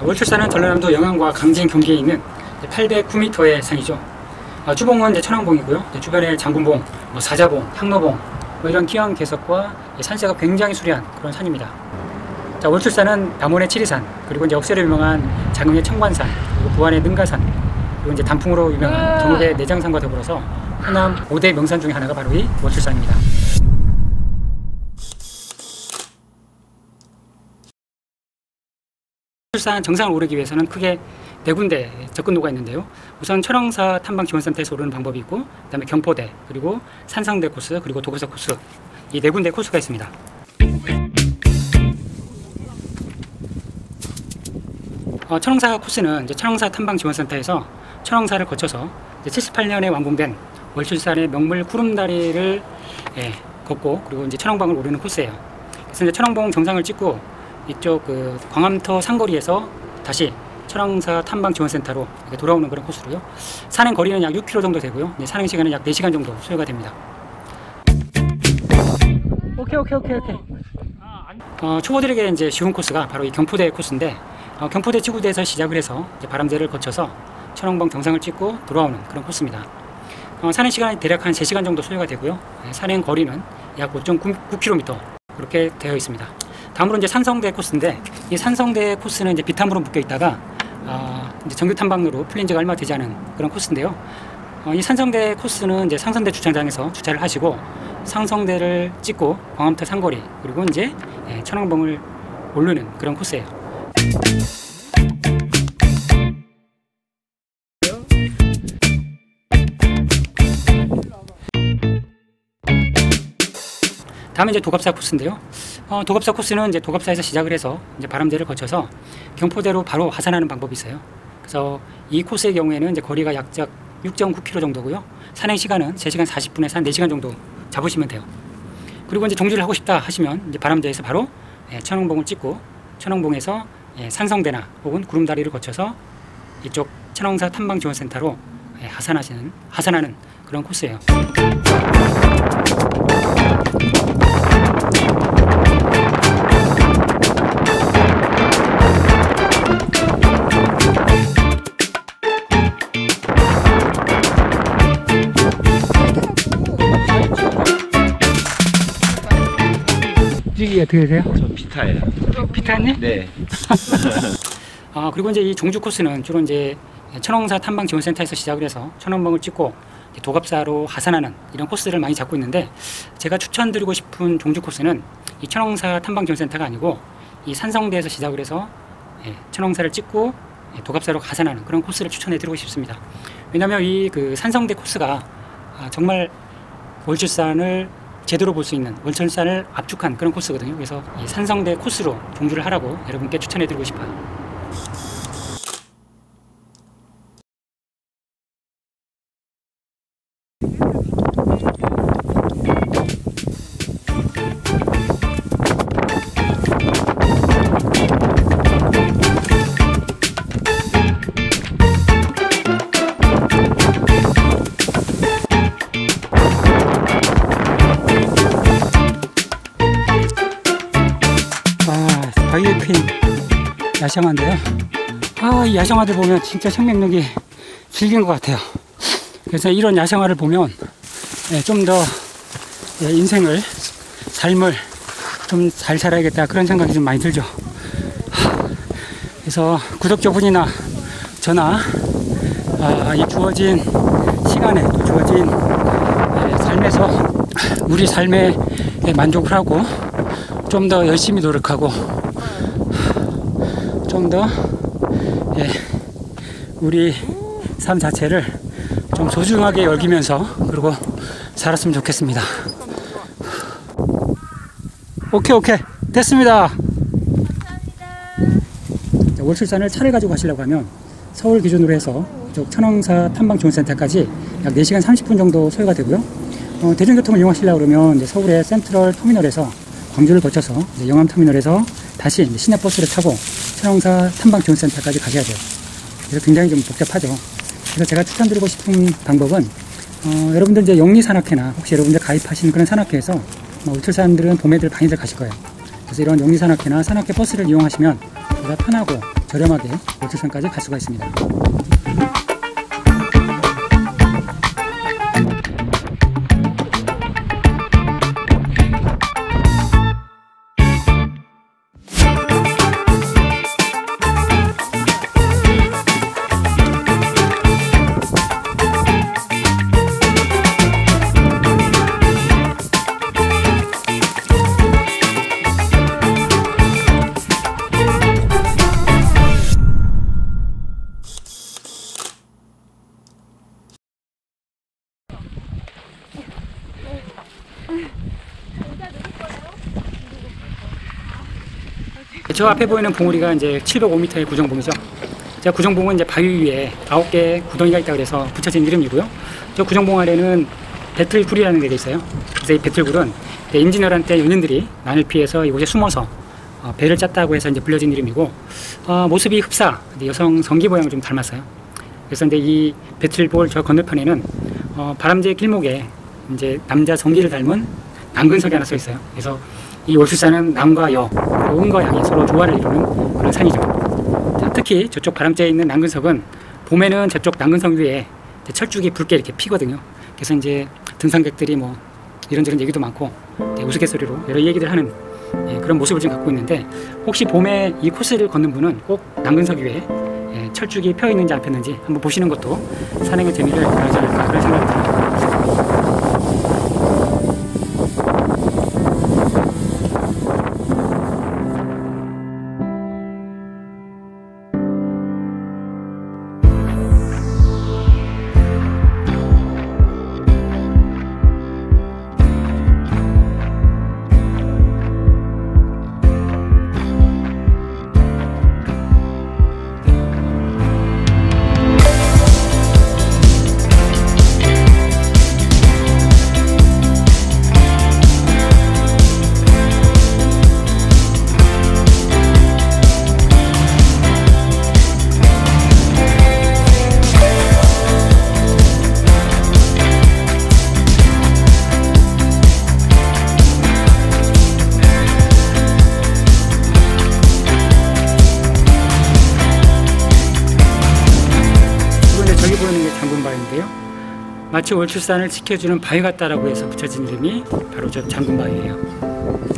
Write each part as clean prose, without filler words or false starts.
월출산은 전라남도 영암과 강진 경기에 있는 809m의 산이죠. 주봉은 이제 천왕봉이고요. 주변에 장군봉, 사자봉, 향로봉 이런 기왕 개석과 산세가 굉장히 수려한 그런 산입니다. 자, 월출산은 남원의 치리산, 그리고 이제 억새로 유명한 장흥의 청관산, 그리고 부안의 능가산, 그리고 이제 단풍으로 유명한 전국의 내장산과 더불어서 호남 5대 명산 중에 하나가 바로 이 월출산입니다. 월출산 정상을 오르기 위해서는 크게 4군데 접근로가 있는데요. 우선 천왕사 탐방지원센터에서 오르는 방법이 있고, 그 다음에 경포대, 그리고 산성대 코스, 그리고 도급사 코스, 이 4군데 코스가 있습니다. 천왕사 코스는 이제 천왕사 탐방지원센터에서 천왕사를 거쳐서 78년에 완공된 월출산의 명물 구름다리를 걷고, 그리고 이제 천왕봉을 오르는 코스예요. 그래서 이제 천왕봉 정상을 찍고 이쪽 광암터 상거리에서 다시 천왕사 탐방지원센터로 이렇게 돌아오는 그런 코스로요. 산행 거리는 약 6km 정도 되고요. 산행 시간은 약 4시간 정도 소요가 됩니다. 오케이. 초보들에게 이제 쉬운 코스가 바로 이 경포대 코스인데, 경포대 지구대에서 시작을 해서 이제 바람대를 거쳐서 천왕봉 정상을 찍고 돌아오는 그런 코스입니다. 산행 시간이 대략 한 3시간 정도 소요가 되고요. 산행 거리는 약 5.9km 그렇게 되어 있습니다. 다음으로 이제 산성대 코스인데, 이 산성대 코스는 이제 비탐으로 묶여 있다가 이제 정규 탐방로로 풀린 지가 얼마 되지 않은 그런 코스인데요. 이 산성대 코스는 이제 상선대 주차장에서 주차를 하시고 상성대를 찍고 광암터 상거리, 그리고 이제 천왕봉을 오르는 그런 코스예요. 다음은 이제 도갑사 코스인데요. 도갑사 코스는 이제 도갑사에서 시작을 해서 이제 바람대를 거쳐서 경포대로 바로 하산하는 방법이 있어요. 그래서 이 코스의 경우에는 이제 거리가 약 6.9km 정도고요. 산행 시간은 3시간 40분에서 한 4시간 정도 잡으시면 돼요. 그리고 이제 종주를 하고 싶다 하시면 이제 바람대에서 바로 천왕봉을 찍고 천왕봉에서 산성대나 혹은 구름다리를 거쳐서 이쪽 천왕사 탐방지원센터로 하산하는 그런 코스예요. 직위 어떻게 되세요? 저 피타예요. 피타님? 네. 그리고 이제 이 종주 코스는 주로 이제 천왕사 탐방지원센터에서 시작을 해서 천왕봉을 찍고 도갑사로 하산하는 이런 코스를 많이 잡고 있는데, 제가 추천드리고 싶은 종주 코스는 이 천왕사 탐방지원센터가 아니고 이 산성대에서 시작을 해서 천왕사를 찍고 도갑사로 하산하는 그런 코스를 추천해드리고 싶습니다. 왜냐하면 이 산성대 코스가 정말 월출산을 제대로 볼 수 있는, 월출산을 압축한 그런 코스거든요. 그래서 이 산성대 코스로 종주를 하라고 여러분께 추천해드리고 싶어요. 바이오퀸 야생화인데요. 이 야생화들 보면 진짜 생명력이 질긴 것 같아요. 그래서 이런 야생화를 보면 좀 더 인생을, 삶을 좀 잘 살아야겠다 그런 생각이 좀 많이 들죠. 그래서 구독자분이나 저나 이 주어진 시간에, 또 주어진 삶에서 우리 삶에 만족을 하고 좀 더 열심히 노력하고 좀 더 우리 삶 자체를 좀 소중하게 여기면서 그리고 살았으면 좋겠습니다. 오케이 됐습니다. 월출산을 차를 가지고 가시려고 하면 서울 기준으로 해서 이쪽 천왕사 탐방지원센터까지 약 4시간 30분 정도 소요가 되고요. 대중교통을 이용하시려고 그러면 이제 서울의 센트럴 터미널에서 광주를 거쳐서 이제 영암터미널에서 다시 이제 시내버스를 타고 천왕사 탐방지원센터까지 가셔야 돼요. 그래서 굉장히 좀 복잡하죠. 그래서 제가 추천드리고 싶은 방법은 여러분들 이제 영리산악회나 혹시 여러분들 가입하신 그런 산악회에서 월출산들은 봄에들 많이들 가실 거예요. 그래서 이런 영리산악회나 산악회 버스를 이용하시면 보다 편하고 저렴하게 월출산까지 갈 수가 있습니다. 저 앞에 보이는 봉우리가 이제 705m의 구정봉이죠. 저 구정봉은 이제 바위 위에 9개의 구덩이가 있다고 해서 붙여진 이름이고요. 저 구정봉 아래는 배틀굴이라는 데가 있어요. 그래서 이 배틀굴은 임진왜란 때 연인들이 난을 피해서 이곳에 숨어서 배를 짰다고 해서 이제 불려진 이름이고, 모습이 흡사 여성 성기 모양을 좀 닮았어요. 그래서 이제 이 배틀굴 저 건너편에는 바람제 길목에 이제 남자 성기를 닮은 남근석이 하나 써 있어요. 그래서 이 월출산은 남과 여, 음과 양이 서로 조화를 이루는 그런 산이죠. 자, 특히 저쪽 바람제에 있는 남근석은 봄에는 저쪽 남근석 위에 철쭉이 붉게 이렇게 피거든요. 그래서 이제 등산객들이 뭐 이런저런 얘기도 많고 우스갯소리로 여러 얘기들 하는 그런 모습을 지금 갖고 있는데, 혹시 봄에 이 코스를 걷는 분은 꼭 남근석 위에 철쭉이 펴 있는지 안 폈는지 한번 보시는 것도 산행의 재미를 가져지 않을까 그런 생각이 듭니다. 마치 월출산을 지켜주는 바위 같다라고 해서 붙여진 이름이 바로 저 장군바위예요.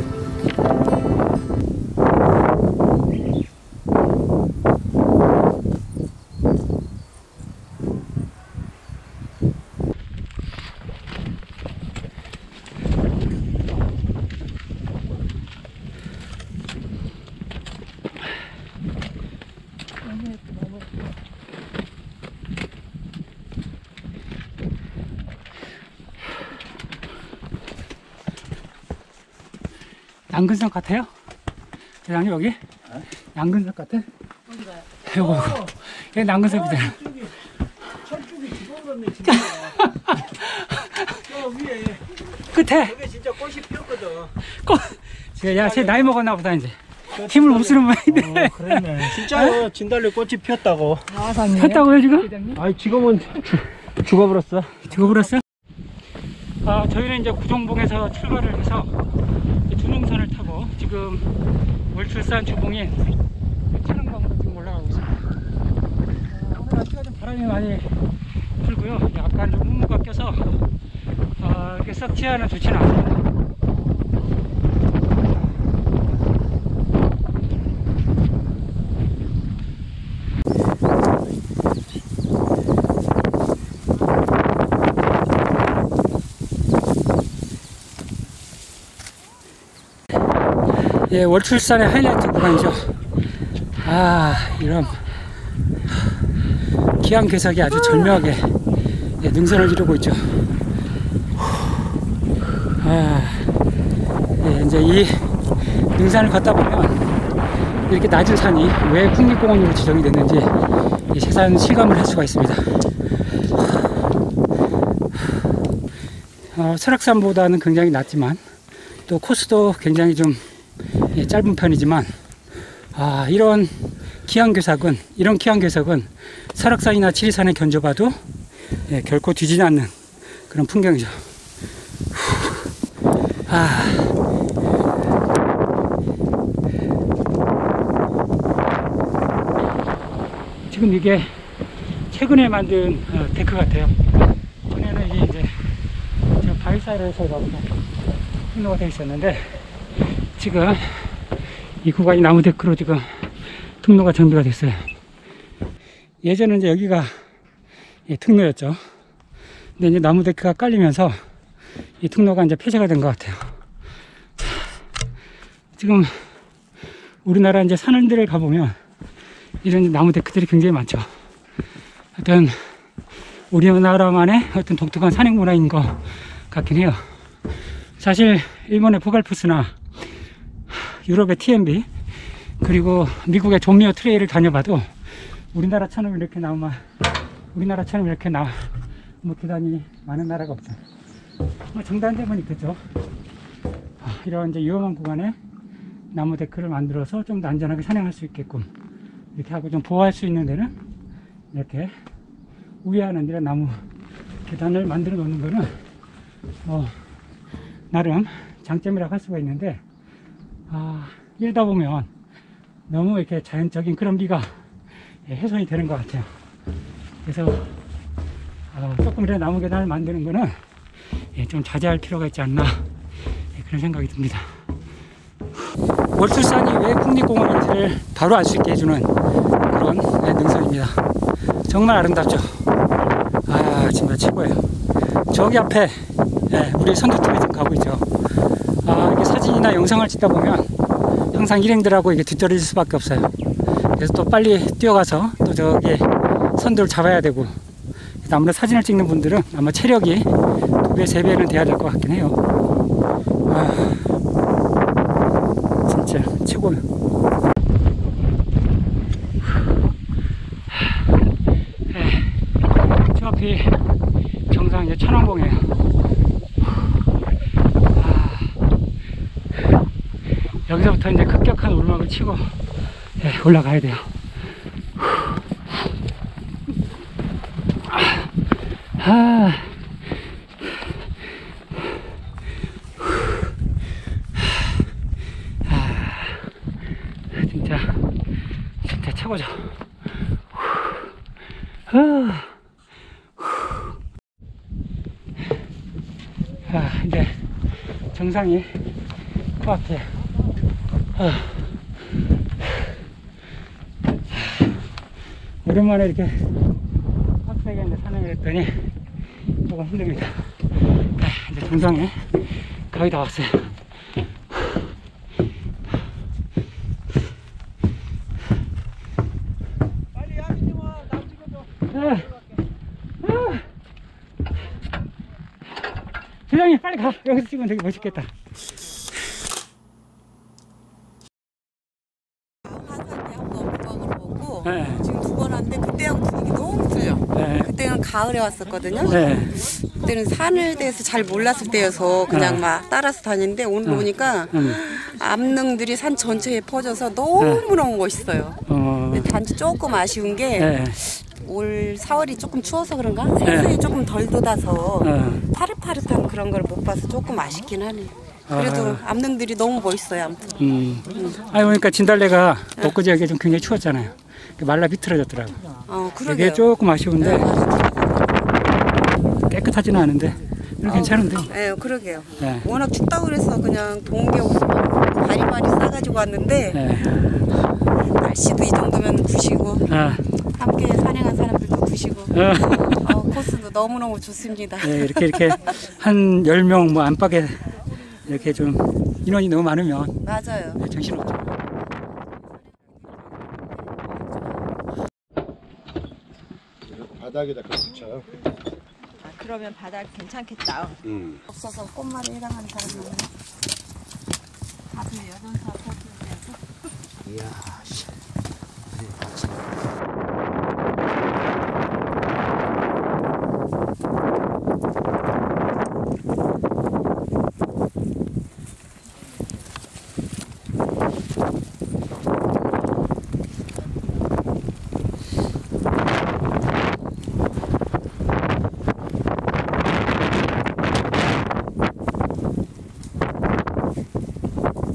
양근석 같아요? 대장님 여기? 양근석 같아? 어디가요? 이거 이게 양근석이잖아. 철쭉이 죽어버렸네 진짜. 저 위에 끝에 저게 진짜 꽃이 피었거든. 꽃. 제 나이 먹었나 보다 이제. 힘을 못 쓰는 모양인데. 그러네. 진짜요. 진달래 꽃이 피었다고. 폈다고요 지금? 아니 지금은 죽어버렸어. 죽어버렸어? 저희는 이제 구정봉에서 출발을 해서 두능선을 타고 지금 월출산 주봉인 천왕봉으로 지금 올라가고 있습니다. 오늘 날씨가 좀 바람이 많이 불고요. 약간 좀 운무가 껴서 이렇게 썩 치아는 좋지는 않습니다. 예, 월출산의 하이라이트 구간이죠. 이런 기암괴석이 아주 절묘하게 능선을 이루고 있죠. 예, 이제 이 능선을 걷다 보면 이렇게 낮은 산이 왜 국립공원으로 지정이 됐는지 이 세상 실감을 할 수가 있습니다. 설악산보다는 굉장히 낮지만 또 코스도 굉장히 좀 짧은 편이지만 이런 기암괴석은 설악산이나 지리산에 견줘봐도 결코 뒤지지 않는 그런 풍경이죠. 지금 이게 최근에 만든 데크 같아요. 전에는 이게 이제 바위사이로해서 이렇게 통로가 되어 있었는데, 지금 이 구간이 나무 데크로 지금 통로가 정비가 됐어요. 예전에 이제 여기가 통로였죠. 근데 이제 나무 데크가 깔리면서 이 통로가 이제 폐쇄가 된 것 같아요. 지금 우리나라 이제 산들을 가보면 이런 나무 데크들이 굉장히 많죠. 어떤 우리나라만의 어떤 독특한 산행 문화인 것 같긴 해요. 사실 일본의 보갈푸스나 유럽의 TMB 그리고 미국의 존미어 트레일을 다녀봐도 우리나라처럼 이렇게 나무 계단이 많은 나라가 없어요. 뭐 정단되면 있겠죠. 이런 이제 위험한 구간에 나무 데크를 만들어서 좀 더 안전하게 산행할 수 있게끔 이렇게 하고 좀 보호할 수 있는 데는 이렇게 우회하는 이런 나무 계단을 만들어 놓는 거는 나름 장점이라고 할 수가 있는데, 이러다 보면 너무 이렇게 자연적인 그런 미가 훼손이 되는 것 같아요. 그래서 조금 이런 나무 계단을 만드는 거는 좀 자제할 필요가 있지 않나, 그런 생각이 듭니다. 월출산이 왜 국립공원인지를 바로 알 수 있게 해주는 그런 능선입니다. 정말 아름답죠. 정말 최고예요. 저기 앞에 우리 선두팀이 지금 가고 있죠. 이게 사진이나 영상을 찍다 보면 항상 일행들하고 이게 뒤떨어질 수밖에 없어요. 그래서 또 빨리 뛰어가서 또 저기 선두를 잡아야 되고, 아무래도 사진을 찍는 분들은 아마 체력이 2배, 3배는 돼야 될 것 같긴 해요. 진짜 최고예요. 저 앞이 정상 이제 천왕봉이에요. 여기서부터 이제 급격한 오르막을 치고 올라가야 돼요. 진짜 최고죠. 이제 정상이 코앞이에요. 오랜만에 이렇게 빡세게 이제 산행을 했더니 조금 힘듭니다. 이제 정상에 거의 다 왔어요. 빨리 야민님아 나 찍어줘. 대장님 빨리 가. 여기서 찍으면 되게 멋있겠다. 네. 지금 2번 왔는데 그때하고 분위기 너무 틀려. 네. 그때는 가을에 왔었거든요. 네. 그때는 산에 대해서 잘 몰랐을 때여서 그냥 막 따라서 다니는데 오늘 오니까 암릉들이 산 전체에 퍼져서 너무너무 멋있어요. 근데 단지 조금 아쉬운 게 올 4월이 조금 추워서 그런가? 생선이 조금 덜 돋아서 파릇파릇한 그런 걸 못 봐서 조금 아쉽긴 하네요. 그래도 암릉들이 너무 멋있어요. 아무튼. 그러니까 진달래가 엊그제 좀 굉장히 추웠잖아요. 말라 비틀어졌더라고. 그러게요. 이게 조금 아쉬운데 깨끗하지는 않은데 괜찮은데. 네, 그러게요. 네. 워낙 춥다고 그래서 그냥 동계 옷 바리바리 싸가지고 왔는데 날씨도 이 정도면 구시고 함께 산행한 사람들도 구시고 코스도 너무너무 좋습니다. 이렇게 한 10명 뭐 안팎에 이렇게 좀 인원이 너무 많으면 맞아요. 정신없죠. 바닥에다 붙여. 그러면 바닥 괜찮겠다. 없어서 꽃말에 해당하는 사람이 다들 여전사 포트에서. 이야.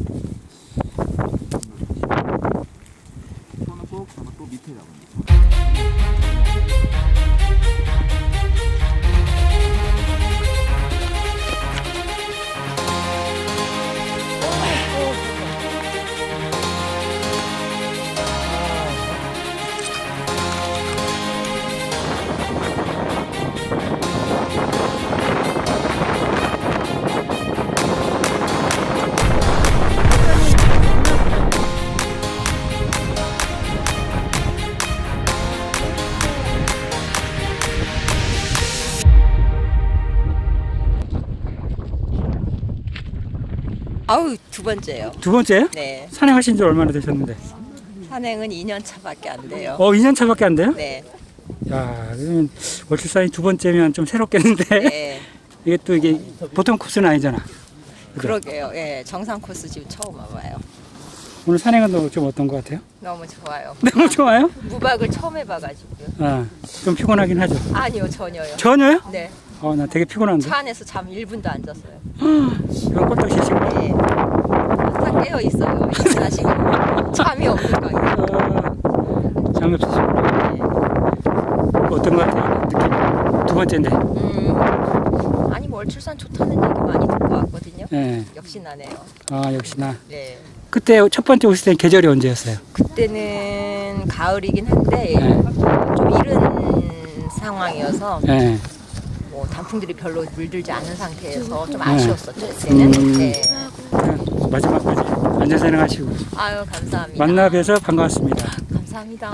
또 밑에 나옵니다. 아우, 두 번째요. 두 번째요? 네. 산행하신 지 얼마나 되셨는데? 산행은 2년 차밖에 안 돼요. 2년 차밖에 안 돼요? 네. 야, 그러면 월출산이 두 번째면 좀 새롭겠는데. 네. 이게 또 이게 보통 코스는 아니잖아. 그죠? 그러게요. 예, 정상 코스 지금 처음 와봐요. 오늘 산행은 좀 어떤 것 같아요? 너무 좋아요. 너무 좋아요? 무박을 처음 해봐가지고요. 아, 좀 피곤하긴 하죠. 아니요, 전혀요. 전혀요? 네. 나 되게 피곤한데. 차 안에서 잠 1분도 안 잤어요. 이건 꼴딱 쉬시고. 네. 항상 깨어 있어요. 일어나시고 잠이 없는 거예요. 잠이 없으시고. 네. 어떤 것 같아요? 느낌이? 두 번째인데. 아니 뭐 월출산 좋다는 얘기 많이 듣고 왔거든요. 네. 역시 나네요. 역시나. 네. 그때 첫 번째 오실 때는 계절이 언제였어요? 그때는 가을이긴 한데 네. 좀 이른 상황이어서 네. 뭐 단풍들이 별로 물들지 않은 상태에서 좀 아쉬웠었죠. 그때는. 네. 마지막까지 안전산행하시고. 아유 감사합니다. 만나 뵈서 반가웠습니다. 감사합니다.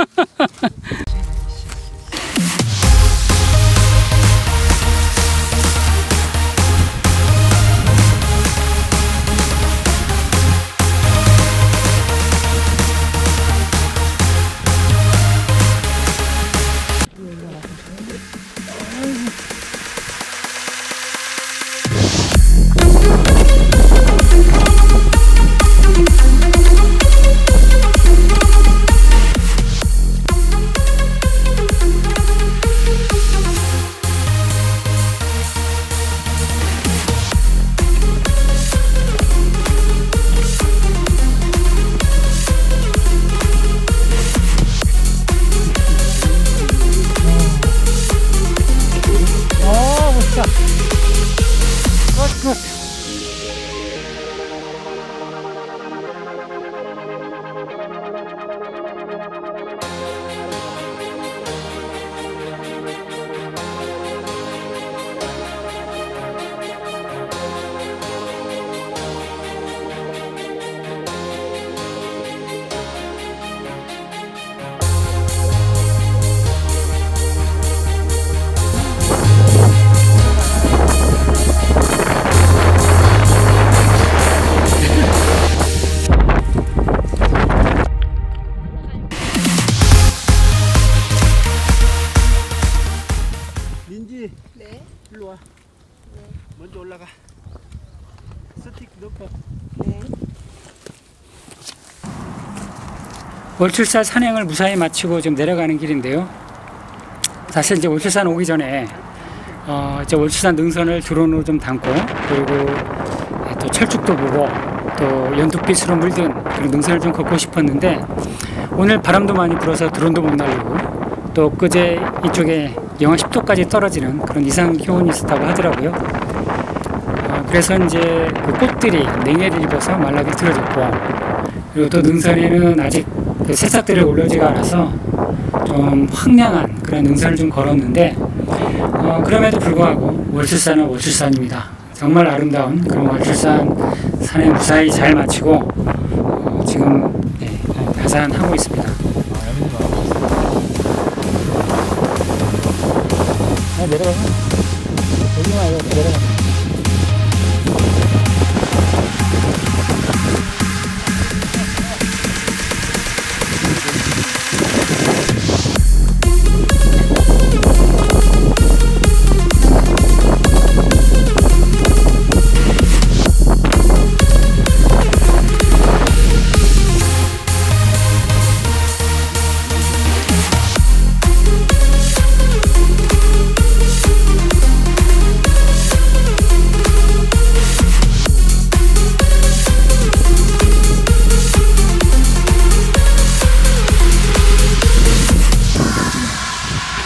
민지, 네. 일로 와. 먼저 올라가. 스틱 넣고. 네. 월출산 산행을 무사히 마치고 좀 내려가는 길인데요. 사실 이제 월출산 오기 전에 이제 월출산 능선을 드론으로 좀 담고 그리고 또 철쭉도 보고 또 연두빛으로 물든 그런 능선을 좀 걷고 싶었는데 오늘 바람도 많이 불어서 드론도 못 날리고 또 그제 이쪽에 영하 10도까지 떨어지는 그런 이상 기온이 있었다고 하더라고요. 그래서 이제 그 꽃들이 냉해를 입어서 말라게 틀어졌고 그리고 또 능선에는 아직 그 새싹들이 올라오지가 않아서 좀 황량한 그런 능선을 좀 걸었는데 그럼에도 불구하고 월출산은 월출산입니다. 정말 아름다운 그런 월출산 산행 무사히 잘 마치고 지금 가산하고 있습니다. 내려가서 여기 와요. 내려가서.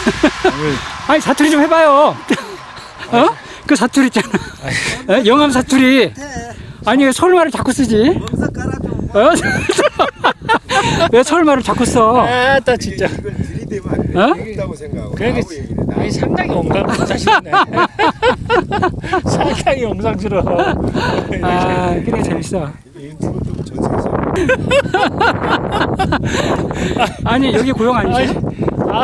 아니 사투리 좀 해봐요. 어? 그 사투리 있잖아. 어? 영암 사투리. 아니 왜 서울말을 자꾸 쓰지? 멍석 깔아줘. 어? 왜 서울말을 자꾸 써? 아따 진짜. 이걸 들이대면 어? 되겠다고 생각하고. 그러게 아무 얘기를 다 아니 상당히 엉망자시네. 상당히 엉망스러워. 아 그래 재밌어. 유튜브 좀 전세에서. 아니 여기 고향 아니지? 아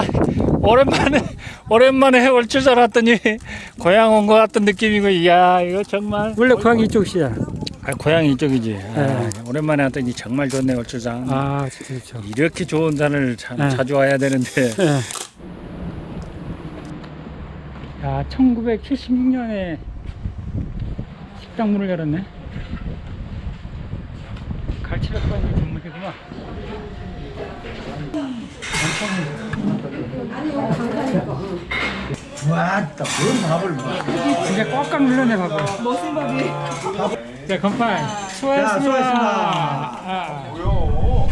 오랜만에 올 줄 알았더니 고향 온 것 같은 느낌이고, 이야 이거 정말. 원래 고향이 이쪽이시야. 아, 고향이 이쪽이지. 아, 네. 오랜만에 왔더니 정말 좋네 올주장. 아 진짜 좋죠. 이렇게 좋은 산을 참 네. 자주 와야 되는데. 예. 야, 1976년에 식당 문을 열었네. 갈치백반이 전문이구나. 왔다. 뭔 밥을 먹어. 진짜 꽉꽉 눌러내 밥을. 무슨 밥이? 자, 건파이. 수고하셨습니다. 수고하셨습니다. 아, 아. 뭐요?